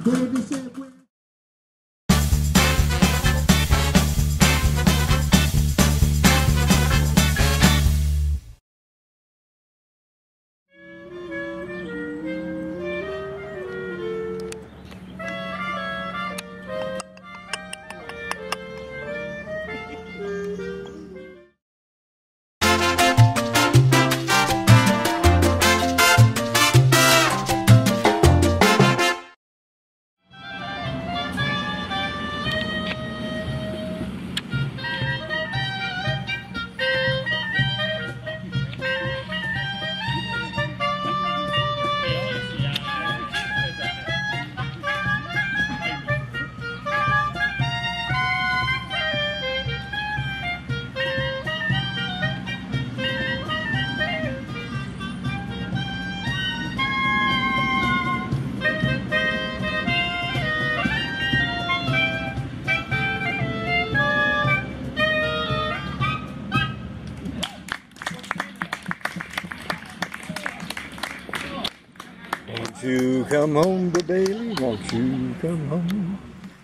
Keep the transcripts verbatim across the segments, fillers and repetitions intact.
Baby said, well, won't you come home, Bill Bailey? Won't you come home?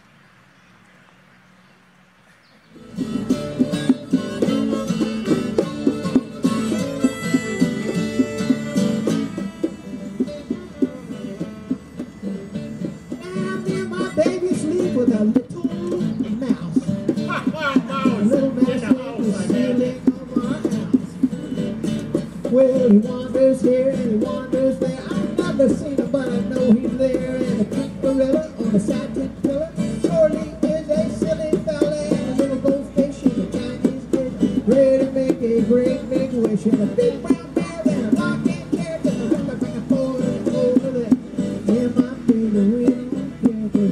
I'm in my baby sleep with a little mouse. A little mouse in the ceiling of our house. Well, he wanders here and he wanders there. I've never seen him, but I know he's there. And a pink gorilla on a satin pillar surely is a silly fella. And a little gold fish in a Chinese dish, ready to make a great big wish. And a big brown bear and a rocking chair, and a river back and forth over there. Yeah, my baby will care.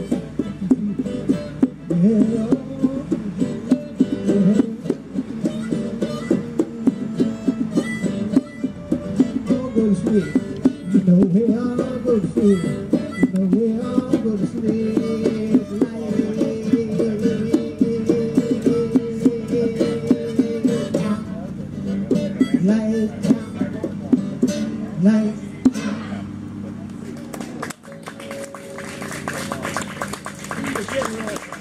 Yeah, all go to sleep. You know we all go to sleep. You know we all go to sleep. Lights out. Lights out. Lights out.